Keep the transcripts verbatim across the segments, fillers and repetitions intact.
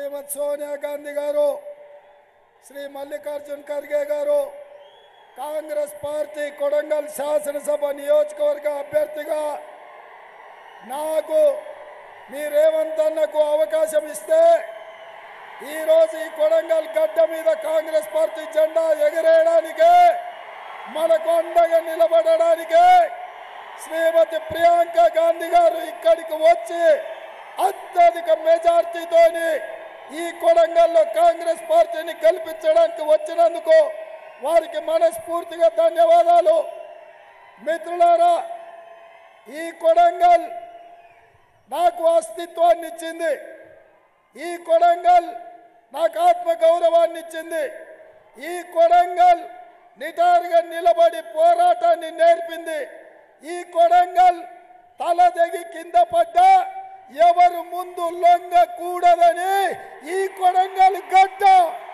శ్రీమతి సోనియా గాంధీ గారు, శ్రీ మల్లికార్జున్ ఖర్గే గారు, కాంగ్రెస్ పార్టీ కొడంగల్ శాసనసభ నియోజకవర్గ అభ్యర్థిగా నాకు మీ రేవంత్ అన్నకు అవకాశం ఇస్తే ఈరోజు ఈ కొడంగల్ గడ్డ మీద కాంగ్రెస్ పార్టీ జెండా ఎగరేయడానికే, మనకు అండగా నిలబడడానికే శ్రీమతి ప్రియాంక గాంధీ గారు ఇక్కడికి వచ్చి అత్యధిక మెజార్టీతోని ఈ కొడంగల్లో కాంగ్రెస్ పార్టీని గెలిపించడానికి వచ్చినందుకు వారికి మనస్ఫూర్తిగా ధన్యవాదాలు. మిత్రులారా, ఈ కొడంగల్ నాకు అస్తిత్వాన్ని ఇచ్చింది, ఈ కొడంగల్ నాకు ఆత్మ గౌరవాన్ని ఇచ్చింది, ఈ కొడంగల్ నిటారుగా నిలబడి పోరాటాన్ని నేర్పింది, ఈ కొడంగల్ తల దిగి కింద పడ్డా ఎవరు ముందు లొంగకూడదని ఈ కొడంగల్ గడ్డ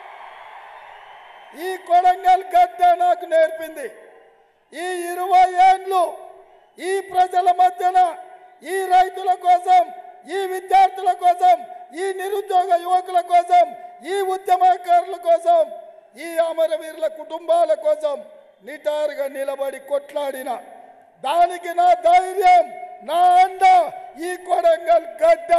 ఈ కొడంగల్ గడ్డ నాకు నేర్పింది. ఈ ఇరవై ఏళ్ళు ఈ ప్రజల మధ్యన, ఈ రైతుల కోసం, ఈ విద్యార్థుల కోసం, ఈ నిరుద్యోగ యువకుల కోసం, ఈ ఉద్యమకారుల కోసం, ఈ అమరవీరుల కుటుంబాల కోసం నిటారుగా నిలబడి కొట్లాడిన దానికి నా ధైర్యం, నా అండ ఈ కొడంగల్ గడ్డ.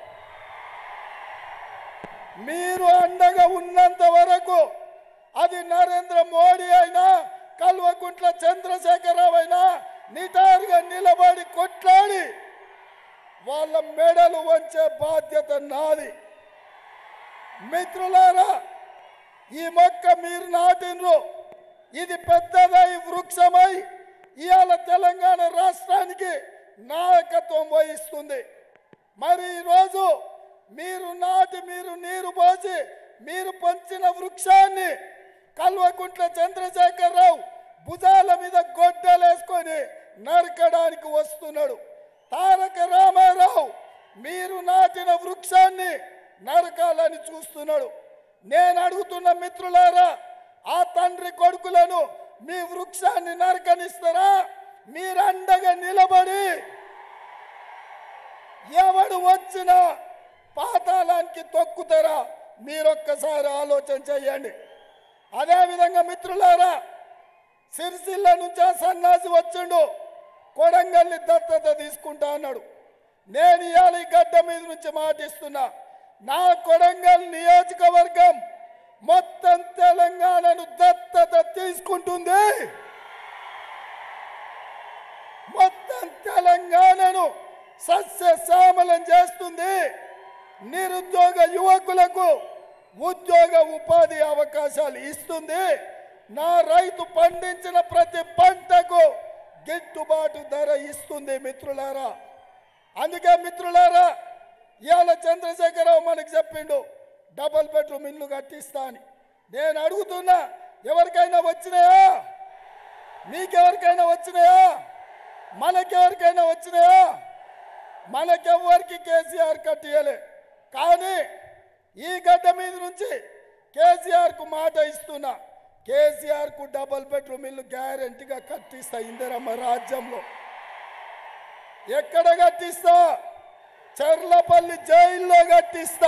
మీరు అండగా ఉన్నంత వరకు అది నరేంద్ర మోడీ అయినా, కల్వకుంట్ల చంద్రశేఖరరావు అయినా నిటారుగా నిలబడి కొట్లాడి వాళ్ళ మెడలు వంచే బాధ్యత నాది. మిత్రులారా, ఈ మొక్క మీరు నాటినరు, ఇది పెద్దదై వృక్షమై ఇవాళ తెలంగాణ రాష్ట్రానికి నాయకత్వం వహిస్తుంది. మరి ఈరోజు మీరు నాటి, మీరు నీరు పోసి, మీరు పంచిన వృక్షాన్ని కల్వకుంట్ల చంద్రశేఖరరావు భుజాల మీద గొడ్డలేసుకొని నరకడానికి వస్తున్నాడు. తారక రామారావు మీరు నాటిన వృక్షాన్ని నరకాలని చూస్తున్నాడు. నేను అడుగుతున్న మిత్రులారా, ఆ తండ్రి కొడుకులను మీ వృక్షాన్ని నరకనిస్తారా? మీరు అండగా నిలబడి ఎవడు వచ్చినా పాతాళానికి తొక్కుతారా? మీరొక్కసారి ఆలోచన చేయండి. అదేవిధంగా మిత్రులారా, సిరిసిల్ల నుంచి ఆ సన్నాసి వచ్చిండు, కొడంగల్ని దత్తత తీసుకుంటా అన్నాడు. నేను ఇవాళ ఈ గడ్డ మీద నుంచి మాటిస్తున్నా, నా కొడంగల్ నియోజకవర్గం మొత్తం తెలంగాణను దత్తత తీసుకుంటుంది. మొత్తం తెలంగాణను సస్యశ్యామలం చేస్తుంది. నిరుద్యోగ యువకులకు ఉద్యోగ ఉపాధి అవకాశాలు ఇస్తుంది. నా రైతు పండించిన ప్రతి పంటకు గిట్టుబాటు ధర ఇస్తుంది మిత్రులారా. అందుకే మిత్రులారా, ఇవాళ చంద్రశేఖరరావు మనకు చెప్పిండు డబల్ బెడ్రూమ్ ఇల్లు కట్టిస్తా అని. నేను అడుగుతున్నా, ఎవరికైనా వచ్చినాయా? మీకెవరికైనా వచ్చినాయా? మనకెవరికైనా వచ్చినాయా? మనకెవ్వరికి కేసీఆర్ కట్టియలే. కానీ ఈ గడ్డ మీద నుంచి కేసీఆర్కు మాట ఇస్తున్నా, కేసీఆర్కు డబల్ బెడ్రూమ్ ఇల్లు గ్యారెంటీగా కట్టిస్తా. ఇందిరమ్మ రాజ్యంలో ఎక్కడ కట్టిస్తా? చర్లపల్లి జైల్లో కట్టిస్తా.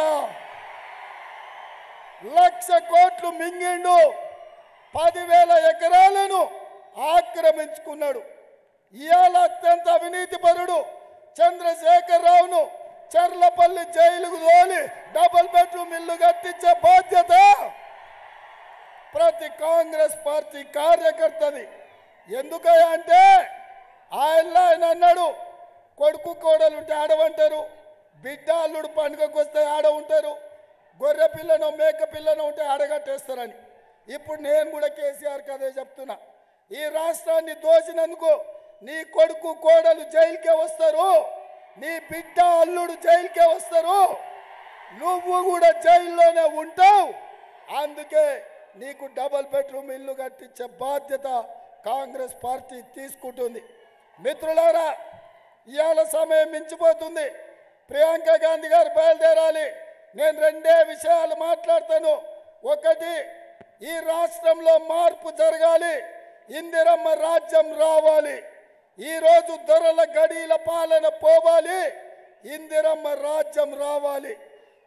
లక్ష కోట్లు మింగిండు, పదివేల ఎకరాలను ఆక్రమించుకున్నాడు. ఇవాళ అత్యంత అవినీతి పరుడు చంద్రశేఖరరావును చర్లపల్లి జైలుకు తోలి డబల్ బెడ్రూమ్ ఇల్లు కట్టించే బాధ్యత ప్రతి కాంగ్రెస్ పార్టీ కార్యకర్తది. ఎందుకయ్యా అంటే ఆయన ఆయన అన్నాడు, కొడుకు కోడలుంటే ఆడవంటారు, బిడ్డ అల్లుడు పండుగకు వస్తే ఆడ ఉంటారు, గొర్రె పిల్లను మేక పిల్లను ఉంటే ఆడగట్టేస్తారని. ఇప్పుడు నేను కూడా కేసీఆర్కి అదే చెప్తున్నా, ఈ రాష్ట్రాన్ని దోచినందుకు నీ కొడుకు కోడలు జైలుకే వస్తారు, నీ బిడ్డ అల్లుడు జైలుకే వస్తారు, నువ్వు కూడా జైల్లోనే ఉంటావు. అందుకే నీకు డబల్ బెడ్రూమ్ ఇల్లు కట్టించే బాధ్యత కాంగ్రెస్ పార్టీ తీసుకుంటుంది. మిత్రులారా, ఇవాళ సమయం మించిపోతుంది. ప్రియాంక గాంధీ గారు బయలుదేరాలి. నేను రెండే విషయాలు మాట్లాడతాను. ఒకటి, ఈ రాష్ట్రంలో మార్పు జరగాలి, ఇందిరమ్మ రాజ్యం రావాలి. ఈరోజు దొరల గడీల పాలన పోవాలి, ఇందిరమ్మ రాజ్యం రావాలి.